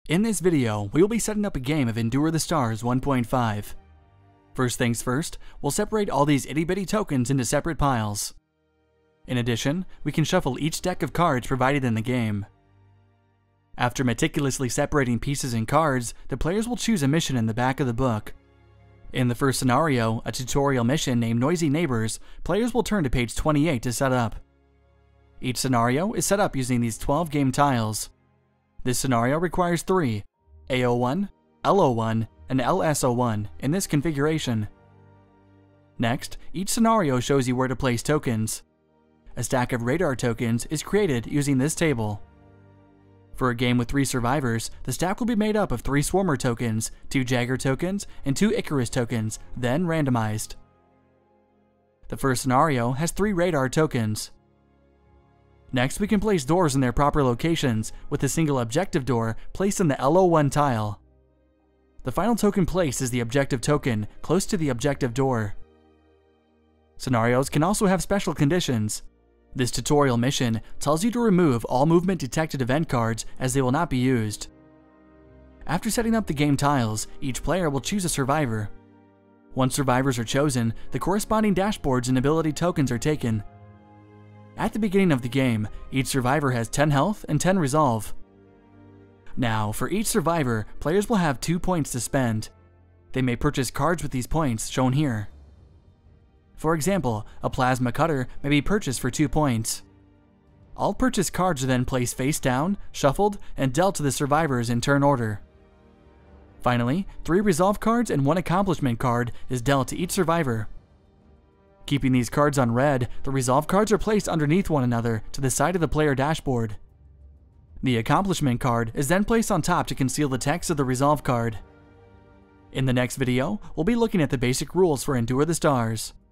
In this video, we will be setting up a game of Endure the Stars 1.5. First things first, we'll separate all these itty-bitty tokens into separate piles. In addition, we can shuffle each deck of cards provided in the game. After meticulously separating pieces and cards, the players will choose a mission in the back of the book. In the first scenario, a tutorial mission named Noisy Neighbors, players will turn to page 28 to set up. Each scenario is set up using these 12 game tiles. This scenario requires 3, AO1, LO1, and LSO1 in this configuration. Next, each scenario shows you where to place tokens. A stack of radar tokens is created using this table. For a game with 3 survivors, the stack will be made up of 3 Swarmer tokens, 2 Jagger tokens, and 2 Icarus tokens, then randomized. The first scenario has 3 radar tokens. Next, we can place doors in their proper locations, with a single objective door placed in the LO1 tile. The final token placed is the objective token, close to the objective door. Scenarios can also have special conditions. This tutorial mission tells you to remove all movement detected event cards as they will not be used. After setting up the game tiles, each player will choose a survivor. Once survivors are chosen, the corresponding dashboards and ability tokens are taken. At the beginning of the game, each survivor has 10 health and 10 resolve. Now, for each survivor, players will have 2 points to spend. They may purchase cards with these points, shown here. For example, a plasma cutter may be purchased for 2 points. All purchased cards are then placed face down, shuffled, and dealt to the survivors in turn order. Finally, 3 resolve cards and 1 accomplishment card is dealt to each survivor. Keeping these cards on red, the resolve cards are placed underneath one another to the side of the player dashboard. The accomplishment card is then placed on top to conceal the text of the resolve card. In the next video, we'll be looking at the basic rules for Endure the Stars.